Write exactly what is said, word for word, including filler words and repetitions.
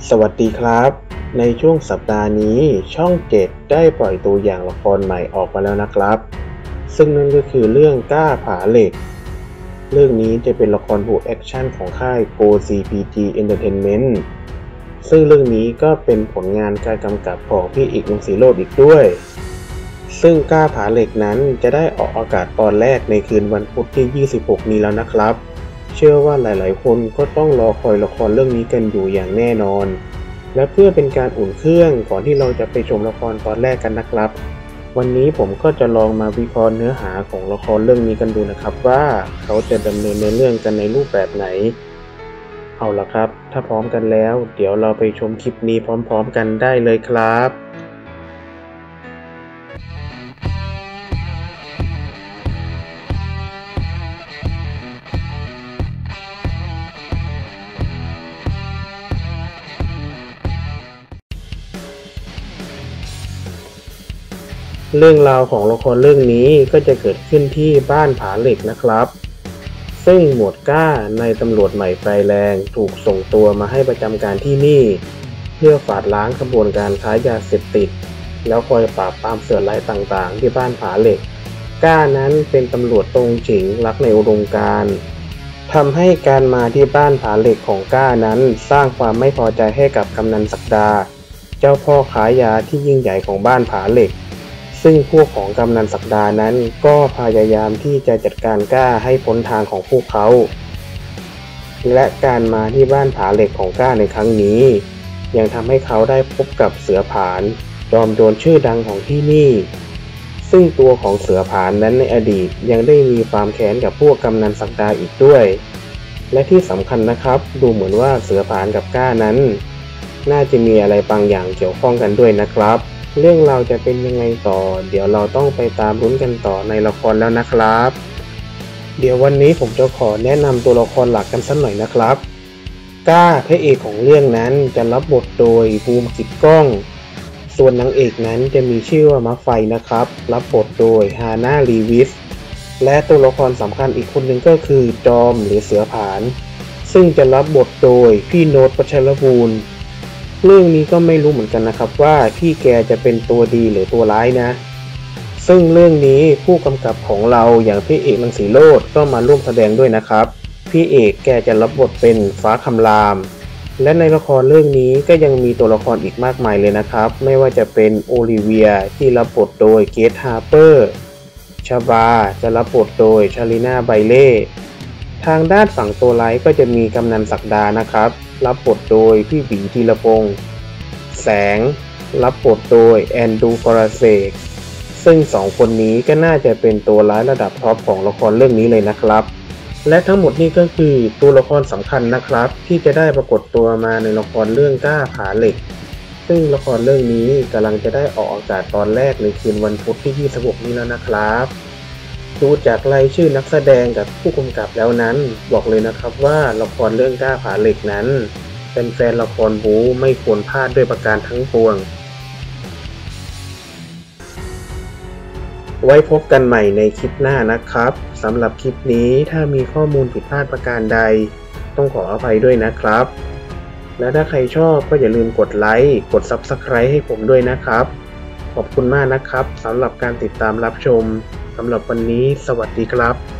สวัสดีครับในช่วงสัปดาห์นี้ช่องเจ็ดได้ปล่อยตัวอย่างละครใหม่ออกมาแล้วนะครับซึ่งนั่นก็คือเรื่องกล้าผาเหล็กเรื่องนี้จะเป็นละครบู๊แอคชั่นของค่าย Go ซี พี จี Entertainment ซึ่งเรื่องนี้ก็เป็นผลงานการกำกับของพี่เอกวงศ์ศรีโรจน์อีกด้วยซึ่งกล้าผาเหล็กนั้นจะได้ออกอากาศตอนแรกในคืนวันพุธที่ยี่สิบหกนี้แล้วนะครับเชื่อว่าหลายๆคนก็ต้องรอคอยละครเรื่องนี้กันอยู่อย่างแน่นอนและเพื่อเป็นการอุ่นเครื่องก่อนที่เราจะไปชมละครตอนแรกกันนะครับวันนี้ผมก็จะลองมาวิเคราะห์เนื้อหาของละครเรื่องนี้กันดูนะครับว่าเขาจะดำเนินเรื่องกันในรูปแบบไหนเอาล่ะครับถ้าพร้อมกันแล้วเดี๋ยวเราไปชมคลิปนี้พร้อมๆกันได้เลยครับเรื่องราวของละครเรื่องนี้ก็จะเกิดขึ้นที่บ้านผาเหล็กนะครับซึ่งหมวดก้าในตำรวจใหม่ไฟแรงถูกส่งตัวมาให้ประจำการที่นี่เพื่อฝาดล้างกระบวนการค้ายาเสพติดแล้วคอยปราบปรามเสือร้ายต่างๆที่บ้านผาเหล็กก้านั้นเป็นตำรวจตรงฉิงรักในอุดมการณ์ทำให้การมาที่บ้านผาเหล็กของก้านั้นสร้างความไม่พอใจให้กับกำนันศักดาเจ้าพ่อขายยาที่ยิ่งใหญ่ของบ้านผาเหล็กซึ่งพวกของกำนันศักดานั้นก็พยายามที่จะจัดการกล้าให้พ้นทางของพวกเขาและการมาที่บ้านผาเหล็กของกล้าในครั้งนี้ยังทำให้เขาได้พบกับเสือผานจอมโจรชื่อดังของที่นี่ซึ่งตัวของเสือผานนั้นในอดีตยังได้มีความแค้นกับพวกกำนันศักดาอีกด้วยและที่สำคัญนะครับดูเหมือนว่าเสือผานกับกล้านั้นน่าจะมีอะไรบางอย่างเกี่ยวข้องกันด้วยนะครับเรื่องราวจะเป็นยังไงต่อเดี๋ยวเราต้องไปตามลุ้นกันต่อในละครแล้วนะครับเดี๋ยววันนี้ผมจะขอแนะนำตัวละครหลักกันสักหน่อยนะครับก้าพระเอกของเรื่องนั้นจะรับบทโดยบูมกิจก้องส่วนนางเอกนั้นจะมีชื่อว่ามะไฟนะครับรับบทโดยฮาน่าลีวิสและตัวละครสำคัญอีกคนหนึ่งก็คือจอมหรือเสือผานซึ่งจะรับบทโดยพี่โน้ต วัชรบูรณ์เรื่องนี้ก็ไม่รู้เหมือนกันนะครับว่าพี่แกจะเป็นตัวดีหรือตัวร้ายนะซึ่งเรื่องนี้ผู้กำกับของเราอย่างพี่เอกวงศ์ศรีโรจน์ก็มาร่วมแสดงด้วยนะครับพี่เอกแกจะรับบทเป็นฟ้าคำรามและในละครเรื่องนี้ก็ยังมีตัวละครอีกมากมายเลยนะครับไม่ว่าจะเป็นโอลิเวียที่รับบทโดยเกรท ฮาร์เปอร์ชบาจะรับบทโดยชาลิน่าไบเล่ทางด้านฝั่งตัวร้ายก็จะมีกำนันศักดานะครับรับบทโดยพี่หวีธีรพงษ์แสงรับบทโดยแอนดูฟราเซกซึ่งสองคนนี้ก็น่าจะเป็นตัวร้ายระดับท็อปของละครเรื่องนี้เลยนะครับและทั้งหมดนี้ก็คือตัวละครสำคัญนะครับที่จะได้ปรากฏตัวมาในละครเรื่องกล้าผาเหล็กซึ่งละครเรื่องนี้กำลังจะได้ออกอากาศตอนแรกในคืนวันพุธที่ยี่สิบหกนี้แล้วนะครับดูจากรายชื่อนักแสดงกับผู้กำกับแล้วนั้นบอกเลยนะครับว่าละครเรื่องกล้าผาเหล็กนั้นเป็นแฟนละครบู๊ไม่ควรพลาดด้วยประการทั้งปวงไว้พบกันใหม่ในคลิปหน้านะครับสำหรับคลิปนี้ถ้ามีข้อมูลผิดพลาดประการใดต้องขออภัยด้วยนะครับและถ้าใครชอบก็อย่าลืมกดไลค์กด ซับสไครบ์ ให้ผมด้วยนะครับขอบคุณมากนะครับสำหรับการติดตามรับชมสำหรับวันนี้สวัสดีครับ